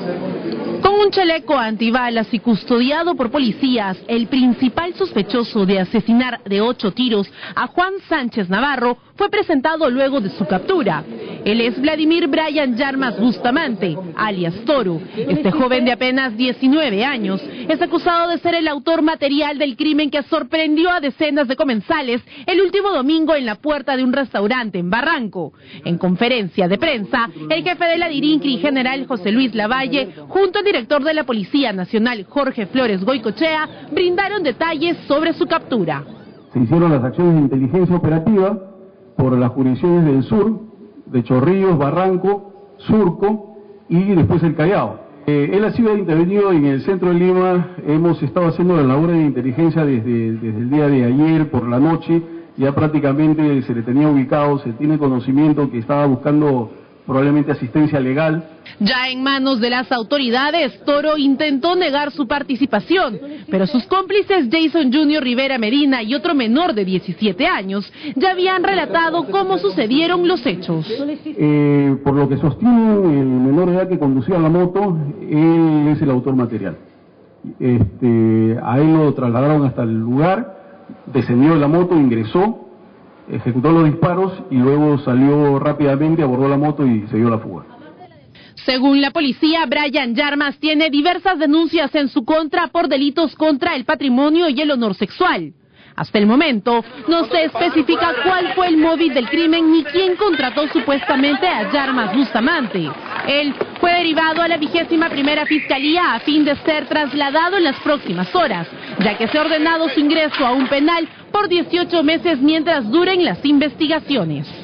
Con un chaleco antibalas y custodiado por policías, el principal sospechoso de asesinar de 8 tiros a Juan Sánchez Navarro fue presentado luego de su captura. Él es Vladimir Brian Yarmas Bustamante, alias Toro. Este joven de apenas 19 años es acusado de ser el autor material del crimen que sorprendió a decenas de comensales el último domingo en la puerta de un restaurante en Barranco. En conferencia de prensa, el jefe de la DIRINCRI, general José Luis Lavalle, junto al director de la Policía Nacional, Jorge Flores Goicochea, brindaron detalles sobre su captura. Se hicieron las acciones de inteligencia operativa por las jurisdicciones del sur, de Chorrillos, Barranco, Surco y después el Callao. Él ha sido intervenido en el centro de Lima. Hemos estado haciendo la labor de inteligencia desde el día de ayer por la noche. Ya prácticamente se le tenía ubicado, se tiene conocimiento que estaba buscando probablemente asistencia legal. Ya en manos de las autoridades, Toro intentó negar su participación, pero sus cómplices Jason Jr. Rivera Medina y otro menor de 17 años ya habían relatado cómo sucedieron los hechos. Por lo que sostiene el menor de edad que conducía la moto, él es el autor material. A él lo trasladaron hasta el lugar, descendió de la moto, ingresó, ejecutó los disparos y luego salió rápidamente, abordó la moto y se dio la fuga. Según la policía, Brian Yarmas tiene diversas denuncias en su contra por delitos contra el patrimonio y el honor sexual. Hasta el momento, no se especifica cuál fue el móvil del crimen ni quién contrató supuestamente a Yarmas Bustamante. Él fue derivado a la 21ª Fiscalía a fin de ser trasladado en las próximas horas, ya que se ha ordenado su ingreso a un penal por 18 meses mientras duren las investigaciones.